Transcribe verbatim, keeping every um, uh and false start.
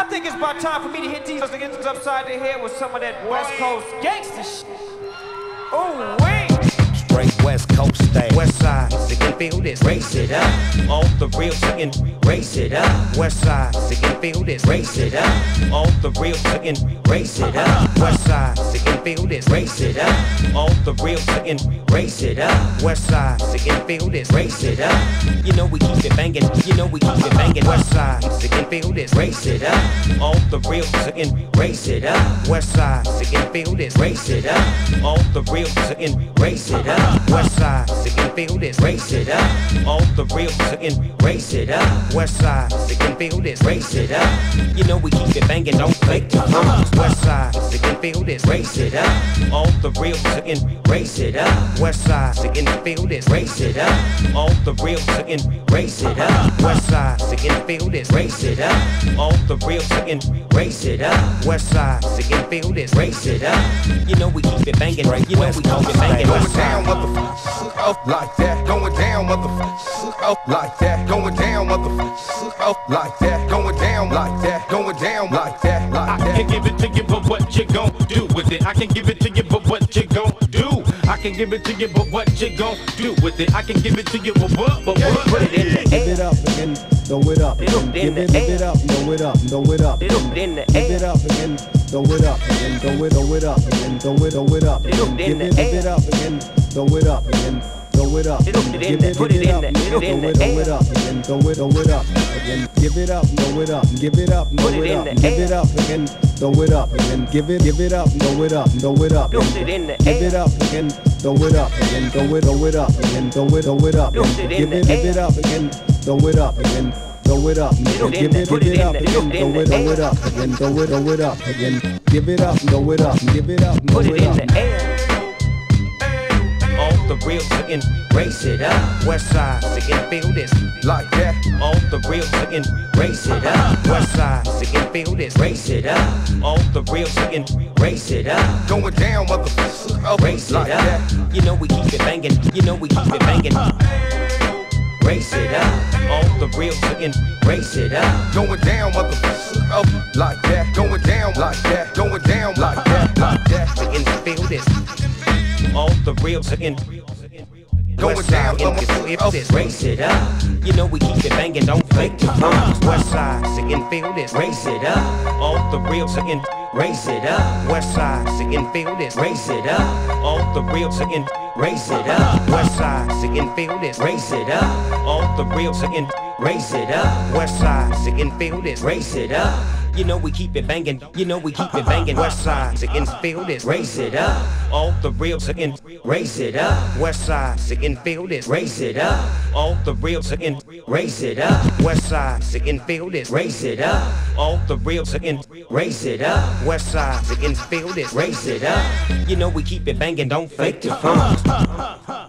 I think it's about time for me to hit these niggas upside the head with some of that West Coast gangsta shit. Oh, wait. Straight West Coast stay. Westside, sick and feel this. Race it up. On the real chicken, race it up. Westside, sick and feel this. Race it up. On the real chicken, race it up. Westside, sick and feel this. Race it up. On the real chicken, race it up. Westside, sick and feel this. Race it up. You know we keep it banging. You know we keep it banging. Westside, sick and feel this. Race it up. On the real chicken, race it up. Westside, sick and feel this. Race it up. On the real chicken, race it up. Westside, sick and feel this, race it up. On the real chicken, race it up. Westside, sick and feel this, race it up. You know we keep it banging, don't fake the drums. Westside, sick and feel this, race it up. On the real chicken, race it up. Westside, sick and feel this, race it up. On the real chicken, race it up. Westside, sick and feel this, race it up. On the real chicken, race it up. Westside, sick and feel this, race it up. You know we keep it banging, right? You know we keep it banging. Going down, motherfucker, up like that. Going down, motherfucker, up like that. Going down, motherfucker, up like that. Going down like that. Going down like that. Like that. I can give it to you, but what you gon' do with it? I can give it to you, but what you gon' do? I can give it to you, but what you gon' do with it? I can give it to you, but what? But what? Put it in the Give it up again, throw it up. Give it, give it up, throw it up, throw it up. Put it in the Give it up again, throw it up again, throw it, throw it up again, throw it, throw it up. Give it, give it up again, throw it up again. Throw it up, give it, give it up, throw it, throw it up again, throw it, throw it up again. Give it up, throw it up, give it up, throw it up, give it up again, throw it up again. Give it, give it up, throw it up, throw it up. Give it up again, throw it up again, throw it, throw it up again, throw it, throw it up. Give it, give it up again, throw it up again. Throw it up, give it, give it up again, throw it, throw it up again, throw it, throw it up again. Give it up, throw it up, give it up, throw it up. On the real chicken, race it up. Westside, sick and feel this, Like that. on the real chicken, race it up. Westside, sick and feel this, race it up. On the real chicken, race it up. Going down, motherfucker, up Race it like up. that. You know we keep it banging. You know we keep it banging. Race it up. On the real chicken, race it up. Going down, motherfucker, up like that. Going down like that. Going down like that. Like that. Sick and feel this. On the real chicken. Going down, Westside, if you feel this, race it up. You know we keep it banging, don't fake the drums. Westside, sick and feel this, race it up. On the real chicken, race it up. Westside, sick and feel this, race it up. On the real chicken, race it up. Westside, sick and feel this, race it up. On the real chicken, race it up. Westside, sick and feel this, race it up. You know we keep it banging, you know we keep it banging. Westside, sick and feel this, race it up. On the real chicken, race it up. Westside, sick and feel this, race it up. On the real chicken, race it up. Westside, sick and feel this, race it up. On the real chicken, race it up. Westside, sick and feel this, race it up. You know we keep it banging, don't fake the fun.